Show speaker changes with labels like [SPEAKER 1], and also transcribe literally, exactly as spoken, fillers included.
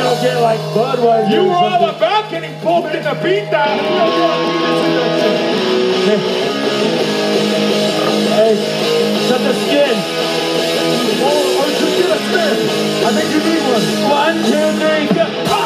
[SPEAKER 1] don't get like Budweiser.
[SPEAKER 2] You were all about getting pulled in the beatdown.
[SPEAKER 1] Hey, shut the skin.
[SPEAKER 2] Oh, or just get a spin. I think you need one.
[SPEAKER 1] One, two, three, go.